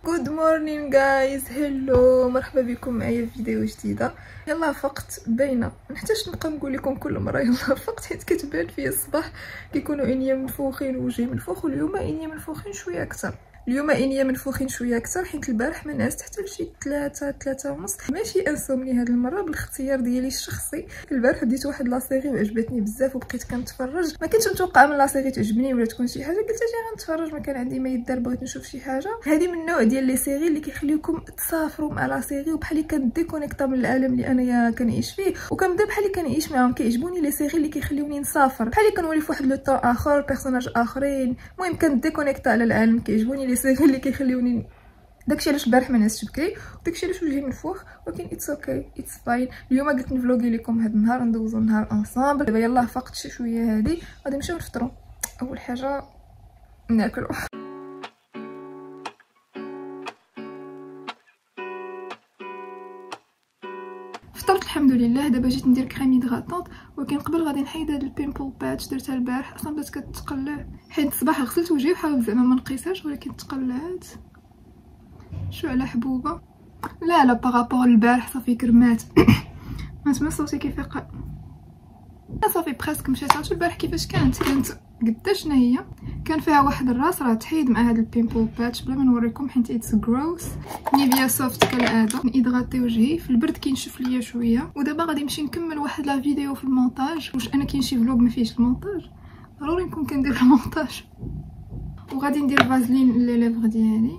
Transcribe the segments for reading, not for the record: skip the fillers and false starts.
جود مورنينغ جايز، هلو، مرحبا بكم معايا في فيديو جديده. يلا فقت باينه، منحتاجش نبقى نقول لكم كل مره يلا فقت، حيت كتبان فيا الصباح كيكونوا عينيا منفوخين ووجهي منفوخ، واليوم عينيا منفوخين شويه اكثر. اليوم عينيا منفوخين شويه اكثر حيت البارح ما نعست حتى لشي 3 ونص. ماشي انسومني هاد المره، بالاختيار ديالي الشخصي. البارح بديت واحد لا سيري وعجبتني بزاف وبقيت كنتفرج. ما كنتش متوقعه من لا سيري تعجبني ولا تكون شي حاجه، قلت اجي غنتفرج، ما كان عندي ما يدار، بغيت نشوف شي حاجه. هذه من النوع ديال لي سيري اللي كيخليوكم تسافروا مع لا سيري وبحال كنديكونيكتا من العالم اللي انايا كنعيش فيه، وكنبدا بحال كنعيش معاهم. كيعجبوني لي سيري اللي كيخليوني نسافر، بحال كنولي في واحد لو طون اخر، بيرسوناج اخرين، المهم كنديكونيكتا على العالم. كيعجبوني لي سيري اللي كيخليوني داكشي علاش البارح ما نعستش بكري، وداكشي علاش وجهي منفوخ، ولكن اتس اوكي اتس فاين. اليوم قلت نفلوغي لكم هاد النهار، ندوزو النهار انصامبل. دابا يلاه فقت شي شويه هادي، غادي نمشيو نفطرو. اول حاجه ناكلو. فطرت الحمد لله. دابا جيت ندير كريم هيدراتونط، ولكن قبل غادي نحيد هاد البيمبل باتش درتها البارح، اصلا بدات كتقلع حيت الصباح غسلت وجهي وحاولت زعما ما نقيسهاش، ولكن تقلعات شو على حبوبه. لا بارابور البارح صافي كرمات. ما تما صوتي كيفيق، صافي بريسك مشات. عرفتوا البارح كيفاش كانت قداش هي كان فيها واحد الراس راه تحيد مع هاد البيمبل باتش بلا ما نوريكم حيت اتس غروس. نيفيا سوفت كالعاده، نيدغاتي وجهي في البرد كينشف ليا شويه. ودابا غادي نمشي نكمل واحد لا فيديو في المونتاج. واش انا كاين شي فلوق ما فيهش المونتاج؟ ضروري نكون كندير المونتاج. وغادي ندير فازلين لي ليفغ ديالي.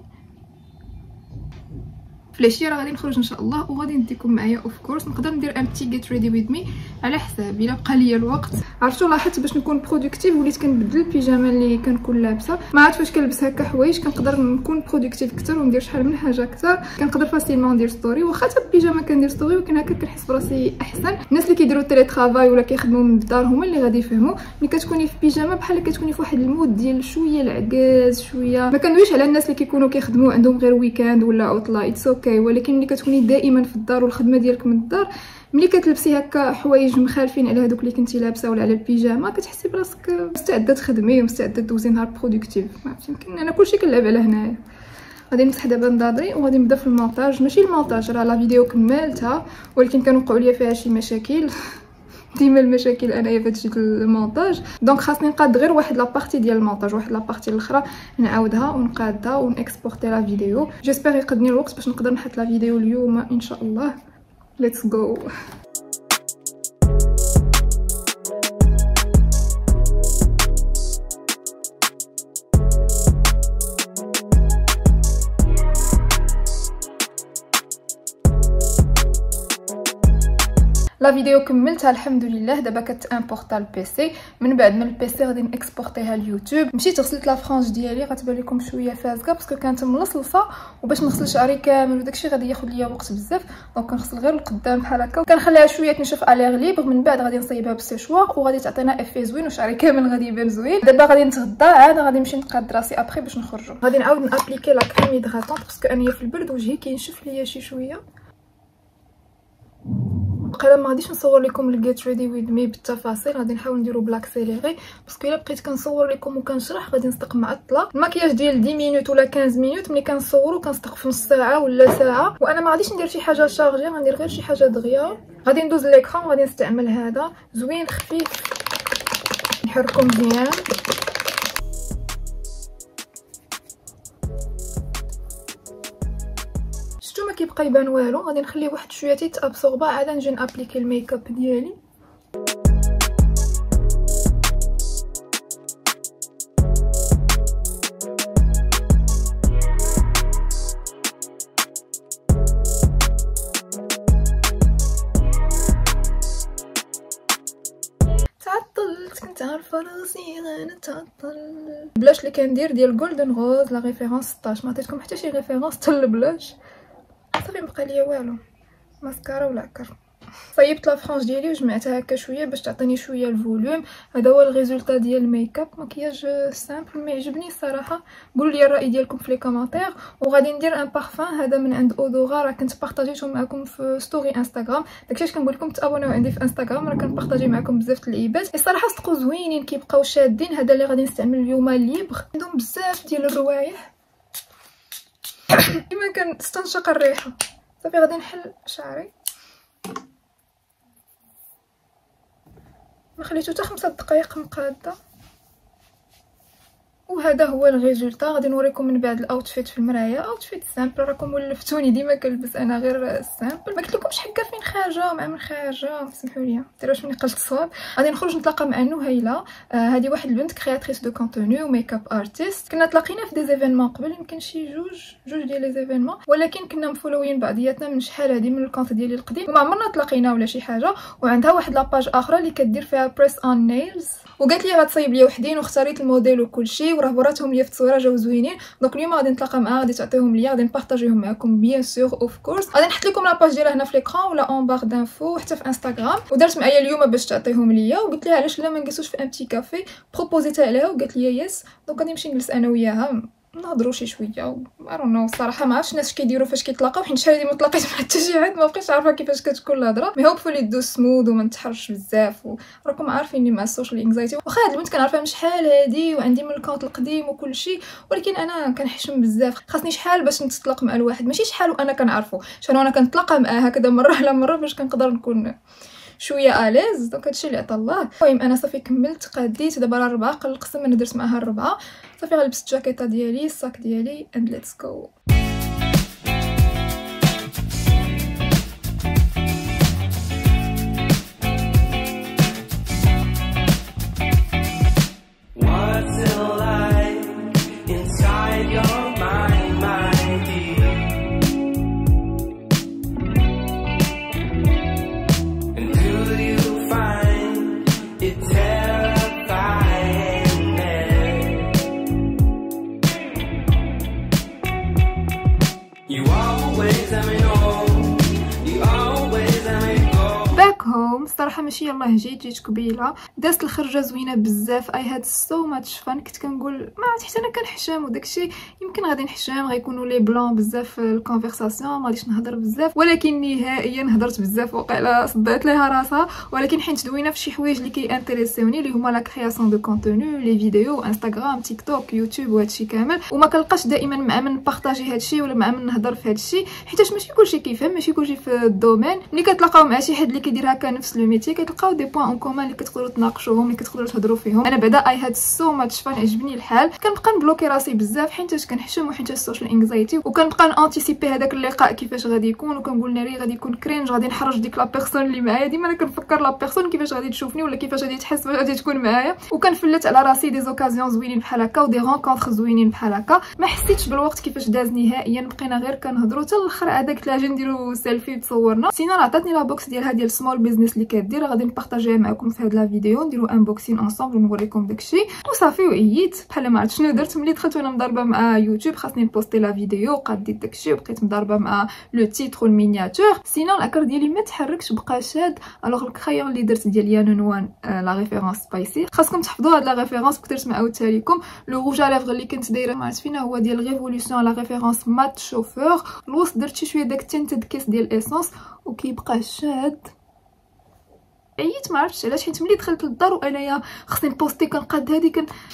فلاشيه راه غادي نخرج ان شاء الله، وغادي نديكم معايا اوف كورس. نقدر ندير ام تي جيت ريدي ويز مي على حسابي الا بقى ليا الوقت. عرفتوا لاحظت باش نكون برودكتيف وليت كنبدل البيجامه اللي كنكون لابسه. ما عرفت فاش كنلبس هكا حوايج كنقدر نكون برودكتيف اكثر وندير شحال من حاجه اكثر. كنقدر فاسيلمون ندير ستوري، واخا حتى البيجامه كندير ستوري، ولكن هكا كنحس براسي احسن. الناس اللي كيديروا تيلي ترافاي ولا كيخدموا من الدار هما اللي غادي يفهموا. ملي كتكوني في بيجامه بحال كتكوني في واحد المود ديال شويه العكاز، شويه ما كندويش على الناس اللي كيكونوا كيخدموا عندهم غير ويكاند ولا عطله، اتس اوكي. ولكن ملي كتكوني دائما في الدار والخدمه ديالك من الدار، ملي كتلبسي هكا حوايج مخالفين على هذوك اللي كنتي لابسه ولا على البيجامه، كتحسي براسك مستعده تخدمي ومستعده دوزي نهار برودكتيف. ما عرفتش، يمكن انا كلشي كنلعب على هنايا. غادي نمسح دابا نضاضري وغادي نبدا في المونتاج. ماشي المونتاج، راه لا فيديو كملتها ولكن كانوقعوا ليا فيها شي مشاكل. ديما المشاكل انايا في هادشي المونتاج، دونك خاصني نقاد غير واحد لابارتي ديال المونتاج، واحد لابارتي الاخرى نعاودها ونقادها ونكسبورتي لا فيديو. جيسبر يقدني الوقت باش نقدر نحط لا فيديو اليوم ان شاء الله. ليتس جو. لا فيديو كملتها الحمد لله. دابا كتامبورطا البيسي، من بعد من البيسي غادي نكسبورتيها اليوتيوب. مشيت غسلت لا فرانج ديالي، غتبان لكم شويه فازكه باسكو كانت ملصلصه، وباش نغسل شعري كامل وداكشي غادي ياخذ ليا وقت بزاف، دونك كنغسل غير القدام بحال هكا وكنخليها شويه تنشف اليغ ليبر. من بعد غادي نصايبها بالسيشوار وغادي تعطينا افي زوين وشعري كامل غادي يبان زوين. دابا غادي نتغدى، عاد غادي نمشي نقاد راسي ابري باش نخرجوا. غادي نعاود نابليكي لا كريم هيدراتونط باسكو انايا في البرد وجهي كينشف ليا شي شويه. بقيلا ما غاديش نصور لكم الجيت ريدي ويز مي بالتفاصيل، غادي نحاول نديرو بلاكسيليغي باسكو الا بقيت كنصور لكم وكنشرح غادي نصدق معطله. الماكياج ديال 10 مينوت ولا 15 مينوت، ملي كنصورو كنصدق في نص ساعه ولا ساعه، وانا ما غاديش ندير شي حاجه شارجي، غندير غير شي حاجه دغيا. غادي ندوز ليكران وغادي نستعمل هذا زوين خفيف، نحركو مزيان. ما كيبقى يبان والو، غادي نخليه واحد شويه تابسوربا، عاد نجي نابليكي الميك اب ديالي. تعطلت، كنت عارفه راسي غنتعطل. البلاش اللي كندير ديال جولدن روز لا ريفيرونس 16، ما عطيتكم حتى شي ريفيرونس حتى البلاش. صافي مبقى ليا والو، ماسكارا ولا كر. صيبت لا فرانج ديالي وجمعتها هكا شويه باش تعطيني شويه الفوليوم. هذا هو الريزولطا ديال الميك اب. مكياج سامبل مي عجبني الصراحه. قولوا لي الراي ديالكم في لي كومونتير. وغادي ندير ان بارفان هذا من عند اودورا، راه كنت بارطاجيته معكم في ستوري انستغرام، داكشي كنقول لكم تابوناو عندي في انستغرام، راه كنبارطاجي معكم بزاف د اللعيبات. الصراحه صدقوا زوينين كيبقاو شادين. هذا اللي غادي نستعمل اليوم ليبر، عندهم بزاف ديال الروايح. كيما كنستنشق الريحه. صافي غادي نحل شعري، ما خليتو حتى 5 دقائق مقاده، وهذا هو الريزولطا. غادي نوريكم من بعد الاوتفيت في المرايه. اوتفيت سامبل، راكم ولفتوني ديما كنلبس انا غير سامبل. ما قلت لكمش حكا فين خارجه مع من خارجه، سمحوا لي ديروش مني قلت الصواب. غادي نخرج نتلاقى مع نهيله، هذه واحد البنت كرياتريس دو كونتوني وميك اب ارتست. كنا تلاقينا في دي زيفينمون قبل، يمكن شي جوج ديال لي زيفينمون، ولكن كنا مفولوين بعضياتنا من شحال هذه من الكونت ديالي القديم، وما عمرنا تلاقينا ولا شي حاجه. وعندها واحد لاباج اخرى اللي كدير فيها بريس اون نيلز، وقالت لي غتصايب لي وحدين واختاريت الموديل وكلشي، وراه براتهم ليا في التصويره جاو زوينين. دونك اليوم غادي نتلاقى معاها، غادي تعطيهم ليا، غادي نبارطاجيهم معكم بيان سور اوف كورس. غادي نحط لكم لاباج ديالها هنا في ليكران ولا اون بار دانفو وحتى في انستغرام. ودرت معايا اليوم باش تعطيهم ليا، وقلت لها علاش لا ما نجلسوش في ام تي كافي. بروبوزيتها عليها وقالت لي يس. دونك غادي نمشي نجلس انا وياها نهضروا شي شويه. ما رونو الصراحه ما عرفتش الناس كيديروا فاش كيتلاقاو، حيت شحال هادي ما تلاقيت مع حتى شي واحد، ما بقيتش عارفه كيفاش كتكون الهضره. مي هوبفولي دو سموث وما نتحرش بزاف، وراكم عارفيني مع السوشيال انكزايتي. واخا هاد البنت كنعرفها من شحال هادي وعندي من الكونت القديم وكلشي، ولكن انا كنحشم بزاف. خاصني شحال باش نتطلق مع الواحد، ماشي شحال وانا كنعرفو، شحال وانا كنتلاقى معاه هكذا مره على مره باش كنقدر نكون شويه اليز. دونك هادشي اللي عطا الله. المهم انا صافي كملت قاديت دابا راه 4 قل القسم انا درت معاها 4. صافي غنلبس الجاكيطه ديالي الصاك ديالي and let's go. الصراحه ماشي يلاه جيت قبيله، دازت الخرجه زوينه بزاف. اي هاد سو ماتش فان. كنت كنقول ما عرفت حتى انا كنحشم وداكشي، يمكن غادي نحشم غيكونوا لي بلون بزاف في الكونفرساسيون، ما غاديش نهضر بزاف، ولكن نهائيا هضرت بزاف وقيلا صدعت ليها راسها. ولكن حيت دوينا في شي حوايج اللي كيانتريسيوني اللي هما لا كرياسيون دو كونتوني، لي فيديو، انستغرام، تيك توك، يوتيوب وهادشي كامل، وما كنلقاش دائما مع من بارطاجي هادشي ولا مع من نهضر في هادشي، حيتاش ماشي كلشي كيفهم، ماشي كلشي في الدومين. ملي كتلاقاو مع شي حد اللي كيدير هكا نفس لو ميتي كتلقاو دي بوين اون كومان اللي كتقدروا تناقشوهم، اللي كتقدروا تهضروا فيهم. انا بعدا اي هاد سو ماتش فان، عجبني الحال. كنبقى نبلوكي راسي بزاف حيت كنحشم وحيت السوشيال انكزايتي، وكنبقى نانتيسيبي هذاك اللقاء كيفاش غادي يكون، وكنقول ناري غادي يكون كرينج، غادي نحرج ديك لا بيرسون اللي معايا. ديما انا كنفكر لا بيرسون كيفاش غادي تشوفني ولا كيفاش غادي تحس باش غادي تكون معايا، وكنفلت على راسي دي زوكازيون زوينين بحال هكا ودي رونكونطر زوينين بحال هكا. ما حسيتش بالوقت كيفاش داز نهائيا، بقينا غير كنهضروا حتى الاخر عاد قلت لها اجي نديرو سيلفي تصورنا. سينو عطاتني لا بوكس ديالها ديال سمول بيزنس اللي كدير، غادي نبارطاجيها معكم في هاد لا فيديو، نديرو انبوكسين انصامبل ونوريكم داكشي. وصافي وعييت بحال ما عرفت شنو درت. ملي دخلت وانا مضاربه مع يوتيوب خاصني نبوستي لا فيديو، قاديت داكشي وبقيت مضاربه مع لو تيتر والمينياتور. سينو الاكر ديالي ما تحركش بقى شاد. الوغ الكريون اللي درت ديال يانونوان لا ريفيرونس سبايسي، خاصكم تحفظوا هاد لا ريفيرونس كثرت ما عاودتها لكم. لو روج على لافغ اللي كنت دايره ما عرفت فينا هو ديال ريفولوسيون لا ريفيرونس مات شوفور. الوسط درت شي شويه داك تنتد كيس ديال ايسونس وكيبقى شاد. عييت ما عرفتش علاش، حيت ملي دخلت للدار وانايا خصني نبوستي كنقاد هادي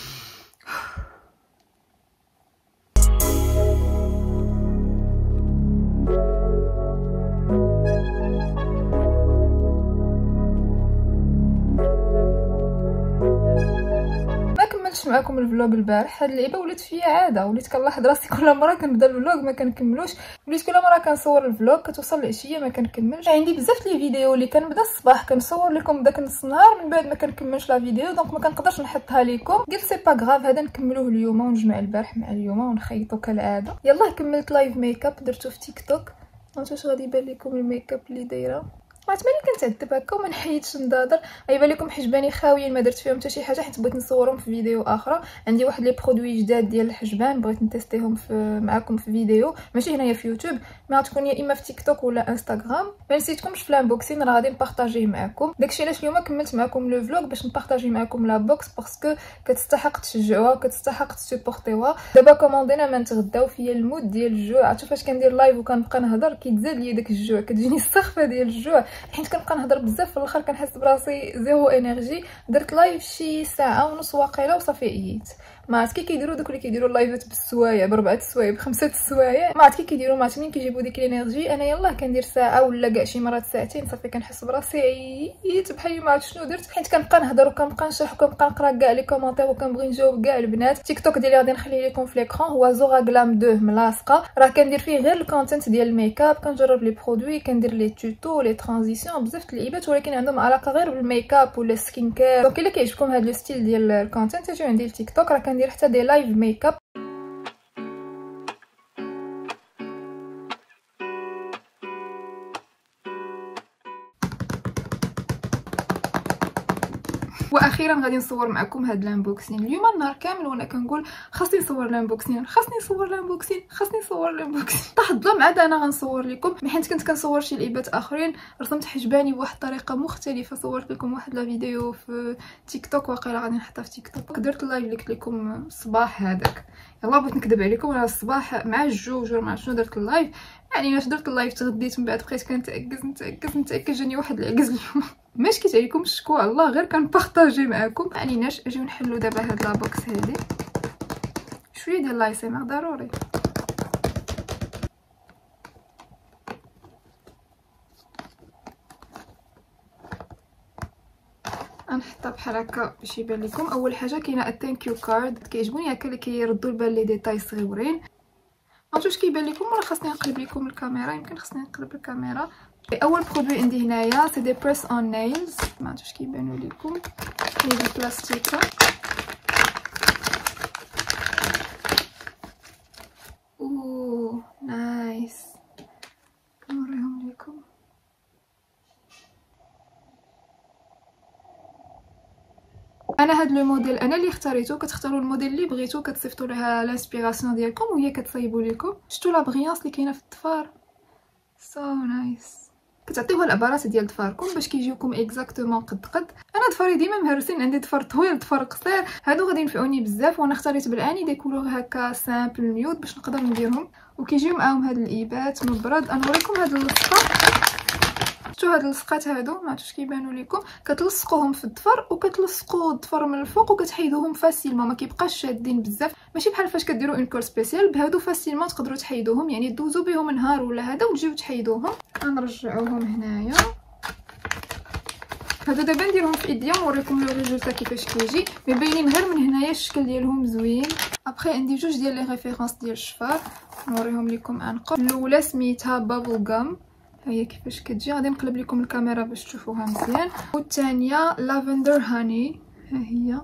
معكم الفلوق البارح. هاد اللعيبه ولات فيا عاده، وليت كنلاحظ راسي كل مره كنبدا الفلوق ما كنكملوش، وليت كل مره كنصور الفلوق كتوصل العشيه ما كنكملش. عندي بزاف لي فيديو اللي كنبدا الصباح كنصور لكم داك نص النهار، من بعد ما كنكملش لا فيديو، دونك ما كنقدرش نحطها لكم. قلت سي با غراف، هذا نكملوه اليوم ونجمع البارح مع اليوم ونخيطو كالعاده. يلاه كملت لايف ميك اب درتو في تيك توك. واش غادي يبان لكم الميك اب اللي دايره؟ عرفت ملي كنتعذب هكا وما نحيدش نضادر، غيبان لكم حجباني خاويين ما درت فيهم حتى شي حاجه، حيت بغيت نصورهم في فيديو اخرى. عندي واحد لي برودوي جداد ديال الحجبان بغيت نتيستيهم معكم في فيديو، ماشي هنايا في يوتيوب، ما تكون يا اما في تيك توك ولا انستغرام. ما نسيتكمش في لانبوكسين راه غادي نبارطاجيه معكم. داكشي علاش اليوم كملت معكم لو فلوق باش نبارطاجي معكم لا بوكس، باسكو كتستحق تشجعوها كتستحق تسوبورتيوها. دابا كوموندينا ما نتغداو فيا المود ديال الجوع. عرفتوا فاش كندير لايف وكنبقى نهضر كيتزاد ليا داك الجوع، كتجيني السخفه ديال الجوع حيت كنبقى نهضر بزاف، في الاخر كنحس براسي زيرو انرجي. درت لايف شي ساعه ونص واقيلا وصافي عييت. ما عرفت كي كيديروا دوك اللي كيديروا اللايفات بالسوايع ب4 السوايع ب5 السوايع، ما عرفت كي كيديروا، ما عرفت منين كيجيبوا ديك الانرجي. انا يلاه كندير ساعه ولا كاع شي مرات ساعتين صافي كنحس براسي عييت بحال ما عرفت شنو درت، حيت كنبقى نهضر وكنبقى نشرح وكنبقى نقرا كاع لي كومونتير وكنبغي نجاوب كاع البنات. تيك توك ديالي غادي نخليه لكم في ليكران، هو زوغا غلام 2 ملاصقه، راه كندير فيه غير الكونتنت ديال الميك اب، كنجرب لي برودوي، كندير لي توتو لي ترانزيسيون بزاف د اللعيبات، ولكن عندهم علاقه غير بالميك اب ولا السكين كير. دونك الا كيعجبكم هذا الستيل ديال الكونتنت اجيو عندي التيك توك، راه كندير حتى دي لايف ميك اب. واخيرا غادي نصور معكم هاد الانبوكسين. اليوم النهار كامل وانا كنقول خاصني نصور الانبوكسين، خاصني نصور الانبوكسين، خاصني نصور الانبوكسين. طاح الظلام عاد انا غنصور لكم، حيت كنت كنصور شي لعيبات اخرين، رسمت حجباني بواحد الطريقه مختلفه، صورت لكم واحد لا فيديو في تيك توك، واقيلا غادي نحطها في تيك توك. درت اللايف اللي قلت لكم الصباح هذاك، يلا بغيت نكذب عليكم، انا الصباح مع الجوج ولا مع شنو درت اللايف، يعني علاش درت اللايف تغديت من بعد بقيت كنتعكز جاني واحد العكز اليوم. ما شكيت عليكم شكو الله، غير كنبارطاجي معكم. عليناش اجيو نحلو دابا هاد لابوكس هادي، شويه ديال لايسيمر ضروري. غنحطها بحال هكا باش يبان لكم. اول حاجه كاينه الثانك يو كارد، كيعجبوني هكا اللي كيردوا البال لي ديتاي صغيورين. عرفتوا واش كيبان لكم ولا خاصني نقلب لكم الكاميرا؟ يمكن خاصني نقلب الكاميرا. اول برودوي عندي هنايا سي دي بريس اون نيلز، ما عرفتش واش كيبانوا لكم، هي دي بلاستيكه. اوه نايس، نوريهم لكم. انا هاد لو موديل انا اللي اختاريته، كتختاروا الموديل اللي بغيتو، كتصيفطوا لها لانسبيراسيون ديالكم وهي كتصايبوا لكم. شفتوا لا بريانس اللي كاينه في الظفار، سو نايس. كتعطيوها العبارات ديال ظفاركم باش كيجيوكم اكزاكتومون قد انا ظفاري ديما مهرسين، عندي ظفر طويل ظفر قصير، هادو غادي ينفعوني بزاف، وانا اختاريت بالاني دي كولور هكا سامبل نيود باش نقدر نديرهم، وكيجيو معاهم هاد الايبات مبرد. نوريكم هاد اللصقه، شفتوا هاد اللصقات هادو ما عرفتش كيبانوا لكم، كتلصقوهم في الظفر وكتلصقوا الظفر من الفوق وكتحيدوهم فاسيلمون، ما كيبقاش شادين بزاف، ماشي بحال فاش كديروا اون كول سبيسيال. بهادو فاسيلمون تقدروا تحيدوهم، يعني دوزوا بهم نهار ولا هذا وتجيو تحيدوهم. غنرجعوهم هنايا، هادو دابا نديرهم في ايديا ونوريكم لو ريزولتا كيفاش كيجي، مي باينين غير من هنايا الشكل ديالهم زوين. ابخي عندي جوج ديال لي ريفيرونس ديال الشفار نوريهم لكم عن قرب. الاولى سميتها بابل غام، هي كيفاش كتجي، غادي نقلب لكم الكاميرا باش تشوفوها مزيان. والثانيه لافندر هاني، ها هي.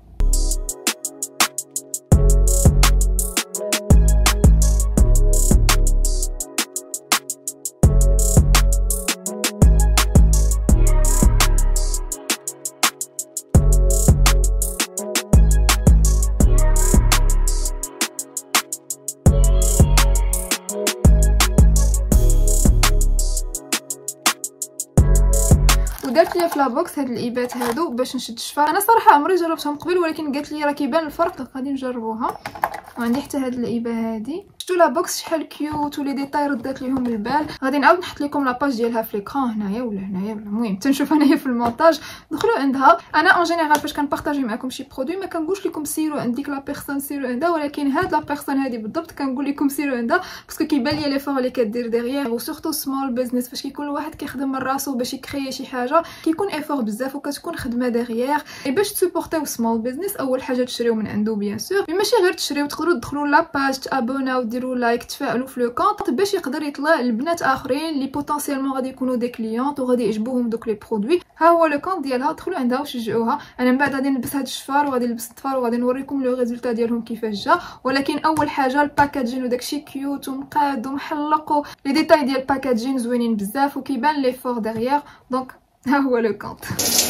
ودرت ليا في لابوكس هاد الايبات هادو باش نشد الشفار. انا صراحه عمري جربتهم قبل، ولكن قالت لي راه كيبان الفرق، غادي نجربوها. وعندي حتى هاد الايبه هادي، شفتوا لابوكس شحال كيوت ولي ديتاي ردات ليهم البال. غادي نعاود نحط لكم لاباج ديالها في ليكران هنايا ولا هنايا، ولا المهم تنشوف انايا في المونتاج. دخلوا عندها. انا اون جينيرال فاش كنبارطاجي معكم شي برودوي ما كنقولش لكم سيروا عند ديك لا بيرسون، سيروا عندها، ولكن هاد لا بيرسون هادي بالضبط كنقول لكم سيروا عندها، باسكو كيبان لي لي فور اللي كدير ديغيير. وسورتو سمول بيزنس فاش كيكون الواحد كيخدم من راسو باش يكري شي حاجه، كيكون ايفور بزاف وكتكون خدمه ديغيير. اي باش تسبورتيو سمول بيزنس اول حاجه تشريو من عنده بيان سور، مي ماشي غير تشريو، تقدروا تدخلوا لاباج تابوناو ديروا لايك تفاعلوا في لو كونط باش يقدر يطلع البنات اخرين اللي بوتونسيالمون غادي يكونوا دي كليونط وغادي يعجبوهم دوك لي برودوي. ها هو لو كونط ديالها، دخلوا عندها وشجعوها. انا من بعد غادي نلبس هاد الشفار وغادي نلبس الطفار وغادي نوريكم لو ريزولتا ديالهم كيفاش جا. ولكن اول حاجه الباكاجين وداكشي كيوت ومقاد ومحلق، لي ديتاي ديال الباكاجين زوينين بزاف وكيبان لي فور ديغيير. دونك ها هو لو كونط.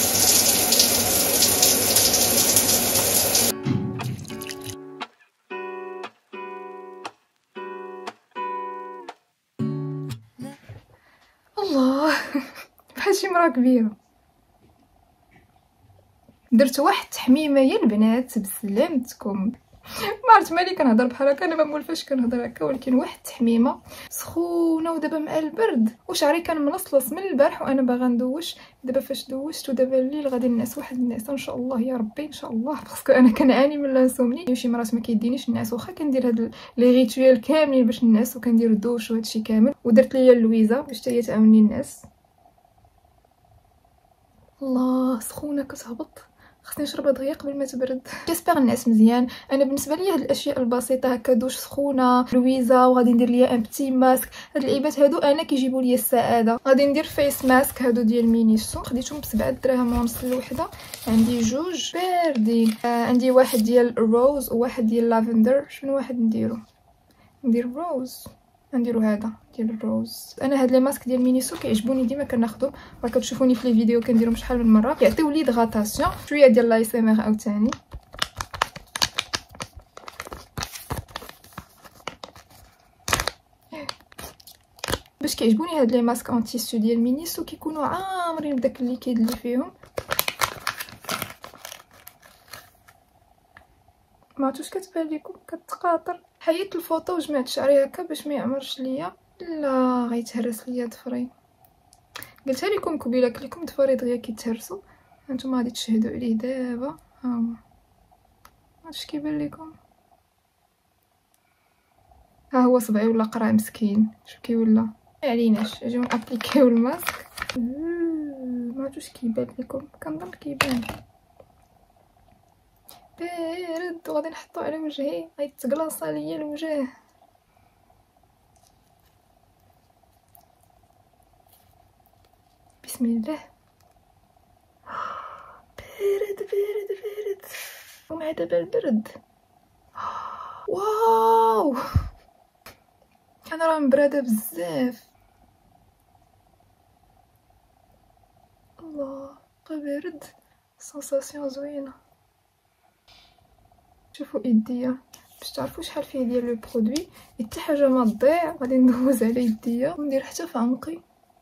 الله بحال شي مرا كبيره. درت واحد التحميمه يا البنات بسلامتكم، ما عرفت مالي كنهضر بحال هكا، انا ما مولفاش كنهضر هكا، ولكن واحد التحميمه سخونه ودابا مع البرد وشعري كان ملصلص من البارح وانا باغا ندوش. دابا فاش دوشت ودابا الليل غادي نعس واحد النعسه ان شاء الله يا ربي ان شاء الله، باسكو انا كنعاني من لانسومني. شي مرات ما كيدينيش النعاس، واخا كندير هاد لي ريتويال كاملين باش نعس وكندير الدوش وهادشي كامل، ودرت ليا لويزا باش حتى هي تعاوني نعس. الله سخونه كتهبط، خصني نشربها دغيا قبل ما تبرد. جيسبر نعس مزيان. انا بالنسبه لي هاد الاشياء البسيطه هكا دوش سخونه لويزا وغادي ندير ليا ان بتي ماسك، هاد اللعيبات هادو انا كيجيبوا لي السعاده. غادي ندير فيس ماسك هادو ديال مينيسو، خديتهم ب7 دراهم ونص الوحده. عندي جوج باردين، عندي واحد ديال الروز وواحد ديال لافندر. شنو واحد نديرو؟ ندير روز، نديرو هذا ديال الروز. انا هاد لي ماسك ديال مينيسو كيعجبوني ديما كناخذهم، راه كتشوفوني في لي فيديو كنديرهم شحال من مره، كيعطيو لي دغاتاسيون. شويه ديال لاي سي ام ار عاوتاني. باش كيعجبوني هاد لي ماسك اون تيسو ديال مينيسو كيكونوا عامرين بداك الليكيد اللي فيهم. ما عرفتش كتبان لكم كتقاطر. حيدت الفوطه وجمعت شعري هكا باش ما يعمرش ليا، لا غيتهرس ليا ضفري. قلتها لكم قبيله، قلت لكم ضفري دغيا كيتهرسوا، هانتوما غادي تشهدوا عليه دابا. ها هو هادشي كيبان لكم، ها هو صبعي ولا قرع مسكين. شوف كي ولا، ما عليناش اجيو نابليكيو الماسك. ما عرفتش كيبان لكم، كنظن كيبان بارد وغادي نحطو على وجهي، غيتقلاص ليا الوجه. بسم الله. بارد بارد بارد ومع دابا البرد. واو انا راه مبراده بزاف. الله بقى بارد، سونساسيون زوينه. شوفوا يديا باش تعرفوا شحال فيه ديال لو برودوي، حتى حاجه ما تضيع. غادي ندوز على يديا وندير حتى في عنقي.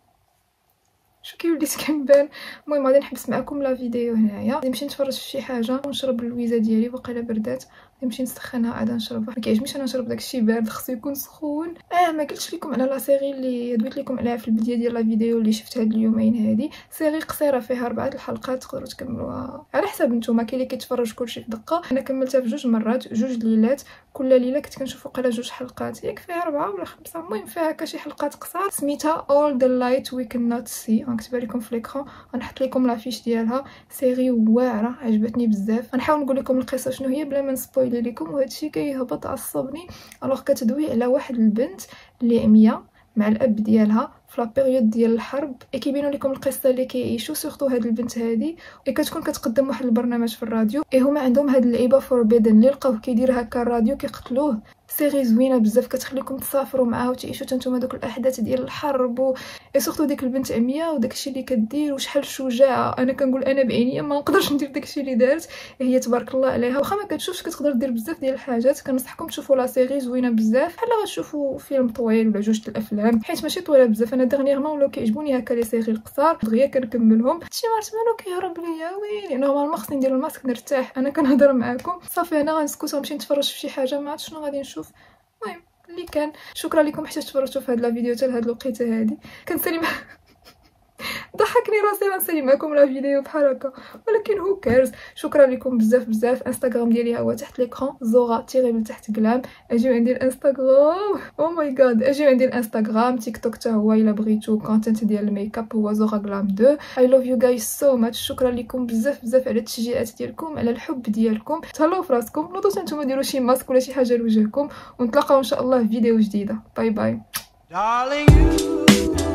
شو كي وليت كنبان. المهم غادي نحبس معكم لا فيديو هنايا، غادي نمشي نتفرج في شي حاجه ونشرب اللويزه ديالي، واقيلا بردات غادي نمشي نسخنها عاد نشربها. ما كيعجبنيش انا نشرب داكشي بارد، خصو يكون سخون. ما قلتش لكم على لا سيري اللي دويت لكم عليها في البدايه ديال لا فيديو اللي شفت هاد اليومين. هادي سيري قصيره فيها 4 الحلقات، تقدروا تكملوها على حساب نتوما. كاين اللي كيتفرج كلشي في دقه، انا كملتها في 2 مرات، 2 ليلات. كل ليله كنت كنشوف وقيلا 2 حلقات، ياك فيها 4 ولا 5. المهم فيها هكا شي حلقات قصار. سميتها All the Light We Cannot See، غنكتبها لكم في ليكرون، غنحط لكم لافيش ديالها. سيري واعره عجبتني بزاف. غنحاول نقول لكم القصه شنو هي بلا ما نسبويلي لكم، وهادشي كيهبط عصبني. الوغ كتدوي على واحد البنت اللي عمياء مع الاب ديالها في لا بيريود ديال الحرب، كيبينوا لكم القصه اللي كيعيشوا سورتو هاد البنت هادي. كتكون كتقدم واحد البرنامج في الراديو، هما عندهم هاد اللعيبه فوربيدن اللي لقاوه كيدير هكا الراديو كيقتلوه. سيري زوينه بزاف، كتخليكم تسافروا معاه وتعيشوا نتوما دوك الاحداث ديال الحرب سورتو ديك البنت عمياء وداكشي اللي كدير وشحال شجاعه. انا كنقول انا بعينيا ما نقدرش ندير داكشي اللي دارت، هي تبارك الله عليها. واخا ما كتشوفش كتقدر دير بزاف ديال الحاجات. كنصحكم تشوفوا لا سيري زوينه بزاف، بحال غتشوفوا فيلم طويل ولا 2 الافلام، حيت ماشي طويله بزاف. انا دغنيغمون ولاو كيعجبوني هكا لي سيري القصار، دغيا كنكملهم. شي مرات مالو كيهرب ليا ويلي. نورمالمون خصني ندير الماسك نرتاح، انا كنهضر معاكم صافي. انا غنسكت ونمشي نتفرج في شي حاجه، ما عرفتش شنو غادي نشوف. المهم اللي كان، شكرا لكم حتى تفرجتوا في هاد لا فيديو حتى لهاد الوقيته هادي. كنسالي ضحكني راسي غنسالي معكم لا فيديو بحال هكا، ولكن هو كارز. شكرا لكم بزاف بزاف. انستغرام ديالي هو تحت ليكرون، زورا تيغي من تحت كلام. اجيو عندي الانستغرام، او ماي جاد اجيو عندي الانستغرام. تيك توك حتى هو الا بغيتو كونتنت ديال الميك اب هو زورا غلام 2. اي لوف يو جايز سو ماتش. شكرا لكم بزاف بزاف على التشجيعات ديالكم، على الحب ديالكم. تهلاو في راسكم، نوضوا نتوما ديروا شي ماسك ولا شي حاجه لوجهكم، ونتلاقاو ان شاء الله في فيديو جديده. باي باي.